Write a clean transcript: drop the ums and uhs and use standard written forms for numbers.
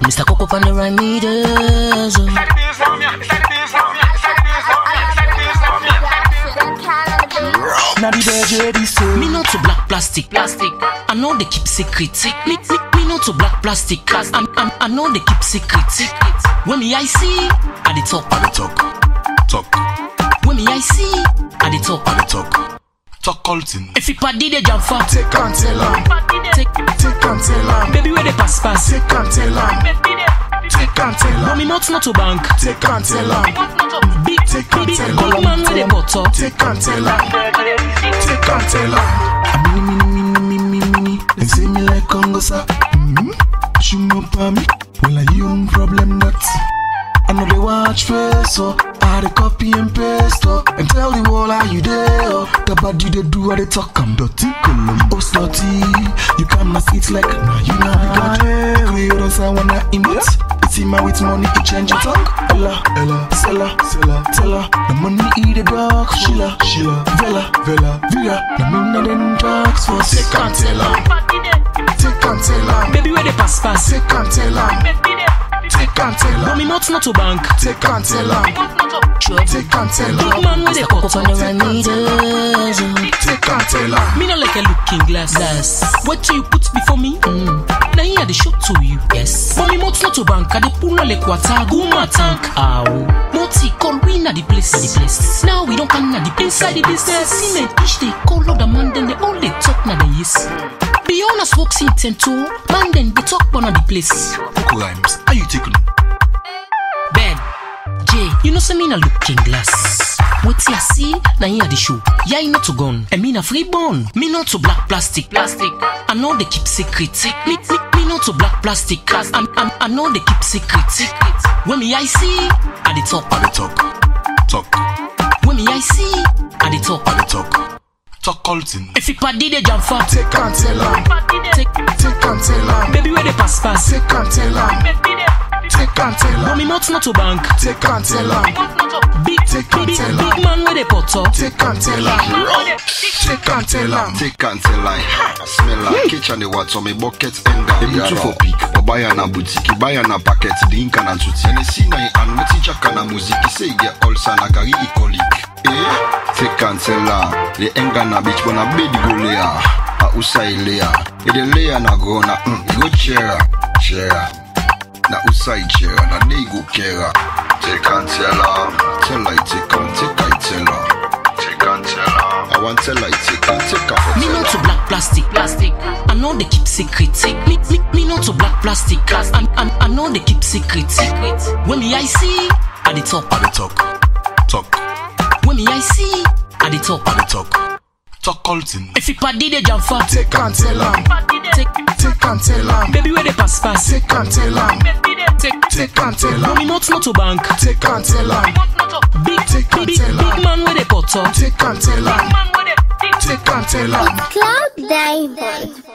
Mr. Coco on the right meters. Now the DJ so me not to black plastic. I know they keep secret. Me not to black plastic. I know they keep secret. When me I see, at the top. When me I see, at the top. talk culting. If you party the jump for, Take and tell em. Take and tell em. baby where they pass. Take and tell em. Take and tell em. Mommy not to bank. Take and tell em. Big tell em. man with the butter. Take and tell em. Take and tell em. Mini. They say me like Congo sir. She no pa me. Well I you problem that. I know they watch face so I had a copy and paste and tell the world how you there. The body they do what they talk. I'm dirty, oh slutty. You come and sit like now you know we got creators I wanna emote. It's in my with money it change your talk. Ella, Sella, tell her the money eat the dog. Sheila, Villa. The money then talks for take and tell her. Take and tell her. Baby where they pass. Take and tell her. Take and tell her. Mommy not to bank. Take and tell her. Take and tell her. Big man with the Coco on the right meters. Take and tell her. Me not like a looking glass. What do you put before me? Now here the shop to you. Yes. Mommy not to bank. I de pull no like water. Go my tank. Moti call we na the place. Now we don't come na the place. Inside the business. Cement each day call out the man then they all they talk na the yes. Be honest, walks in 10-2, man then they talk one of the place. Coco rhymes, are you taking? Ben, Jay, you know say me na looking glass. What you see, na here the show. Yeah, you not to gun, and me na free born. Me not to black plastic. I know they keep secret. Me not to black plastic. I know they keep secret. When me I see, at the top. When me I see, at the top. Talk culting. If you party the jump for, Take and tell em. Take and tell em. baby where they pass. Take and tell em. Take and tell em. Mommy not to bank. Take and tell em. Big man with the butter. Take and tell em. Take and tell em. Take and tell em. Smell like kitchen the water me bucket enga. The butu for peak. Buy na boutique, buy na packet. The ink and tutti. And see na and me teacher kana music. Say get all sana kari iconic. Take and tell em. The enga na bitch wanna bed go layer. A usai layer. The layer na go na go chair. Na usai chair na they go care. Take and tell her. Tell her take and tell her. Take and tell her. I want tell her take and take her. Me not to black plastic. I know they keep secret. Me not to black plastic. I know they keep secret. When me I see, at the top. When me I see, at the top. Talk culting. If you party the jump for, Take and tell em. Take and tell em. baby where they pass. Take and tell em. Take and tell em. Mommy not to bank. Take and tell em. Big man with the butter. Take and tell em. Take and tell em. Cloud Diamond.